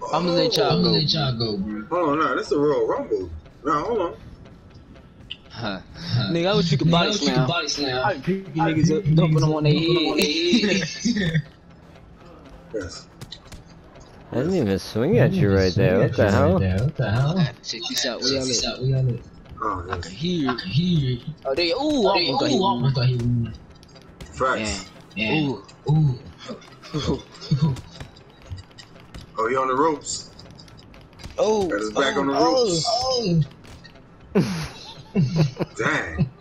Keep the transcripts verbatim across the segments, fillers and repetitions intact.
I'm gonna let y'all go. Let y'all go, bro. Hold on, nah, that's a Royal Rumble. Nah, hold on. Huh. Nigga, I wish you could body slam. Body slam. I be picking niggas up, dumping them on their head. Yes. I didn't even swing at you right there. What the hell? What the hell? Check this out. Where y'all at? We got it. Oh, I yes. can hear it. Here. Oh, they. Ooh, I almost got hit. almost got hit. Facts. Yeah. Ooh. Ooh. Oh, he on the ropes. Oh. Got his back on the oh, ropes. Oh. Dang.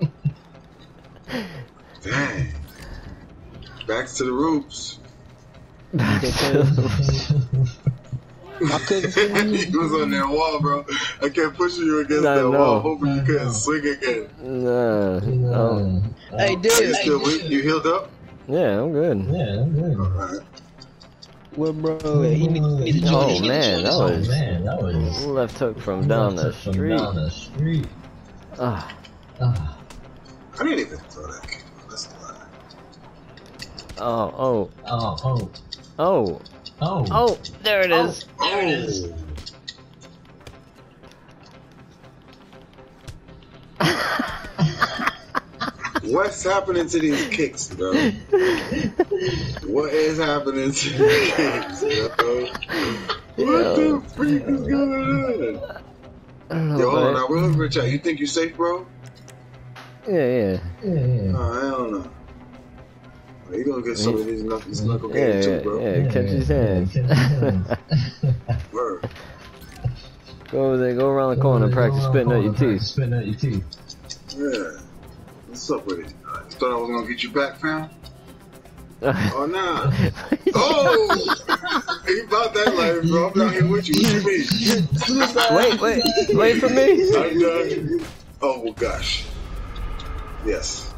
Dang. Back to the ropes. Back to the I couldn't see me. He was on that wall, bro. I kept pushing you against I that know. wall, hoping you I couldn't know. swing again. Nah. Oh. Hey, Are you dude. still weak? You healed up? Yeah, I'm good. Yeah, I'm good. Alright. Well, bro, he need, he need to join Oh this. man, that Oh was man, that was left hook from down the from street. Down the street. Ah, Ah. I didn't even throw that kick. That's a lie. oh, oh, Oh, oh, oh, oh. oh! There it is. There it is. What's happening to these kicks, bro? What is happening to these kicks, bro? What the freak is going on? I don't know, Yo, hold on, but- now we're looking for a chat. You think you safe, bro? Yeah, yeah, Yeah, yeah. Oh, hell no. Oh, you gonna get some of these knuckles, knuckle yeah, games yeah, too, bro. yeah. Catch his hands. Word. Go over there, go around the corner, and practice spitting out your teeth. Spitting out your teeth. Yeah. What's up with it? Uh, you thought I was gonna get you back, fam? Oh, nah. Oh! You about that life, bro. I'm down here with you. What you mean? Wait, wait, wait for me. I'm done. Oh, well, gosh. Yes.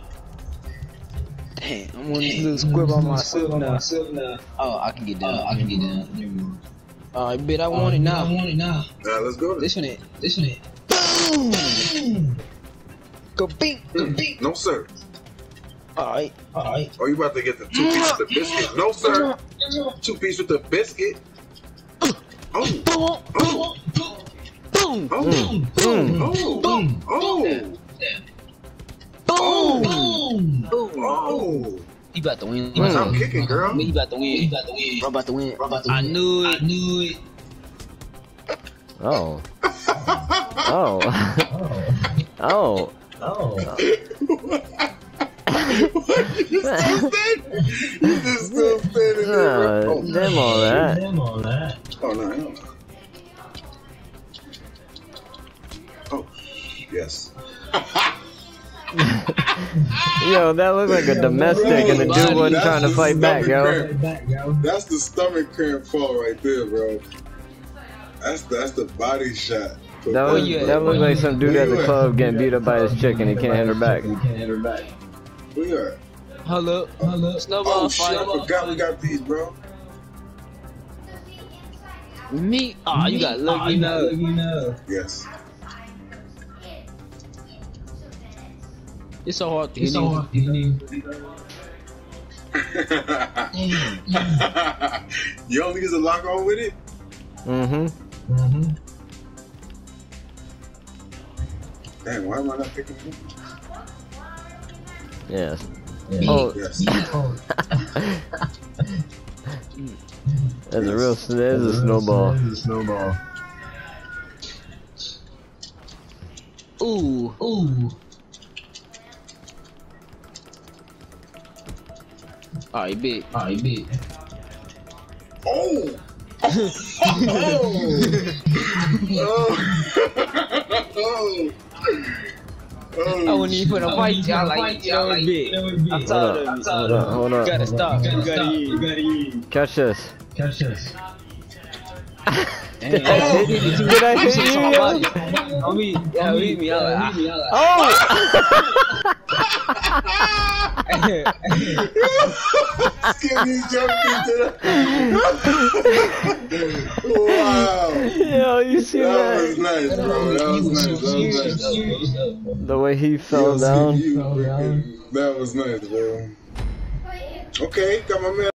Damn, I'm on this little squib on myself now. Oh, I can get down. I can get down. Alright, bet I want it now. I want it now. Now, let's go. This one it. This one it. Boom! Go beat. Go beat. No, sir. Alright. Alright. Oh, you about to get the two piece with the biscuit? No, sir. Two piece with the biscuit. Oh. Boom. Oh. Boom. Oh. Mm, mm. Oh. Boom. Oh. Boom. Oh. Oh. He about to win. He Mm. about I'm to kicking, girl. win. He about to win. He about to win. Bro about to win. Bro about to I win. knew it. I knew it. Oh, oh, Oh. oh. Oh. You still standing? You just still standing there, bro. Uh, damn all that. Damn all that. Oh, no, hell no. Oh, yes. Yo, that looked like a domestic, and the dude wasn't That's trying to the fight back, yo. stomach Right back, yo. That's the stomach cramp fall right there, bro. That's that's the body shot. That, was, you at? that looked like some dude Where at you the at? club getting beat up by his chick, and he can't hit her back. You can't hit her back. Where you at? Hold up. Hold up. Snowball Oh shit! fight. I forgot we got these, bro. Me? Aw, you got lucky you now. got lucky now. Yes. It's so hard to It's hit so him. hard to hit. You only use a lock on with it? Mm-hmm. Mm-hmm. Dang, why am I not picking it Yes. Yeah. Oh, up? Yes. Oh. there's a real, there's a snowball. There's a snowball. Ooh. Ooh. Alright, big. Alright, big. Oh! Oh! Oh! Oh! I wouldn't even put a fight, y'all like, y'all like big. I'm Hold tired up, of it. hold up, hold You up. gotta stop. You gotta You eat. gotta eat. Catch this. Catch this. Did I hit you? Did I hit you, yo? On me. Yeah, hit me. I like, Oh! Skinny jumped into that. Wow. Yo, you see That that? was nice, bro. That was nice. That was nice. The way he fell Yo, down. you freaking- That was nice, bro. Okay, got my man.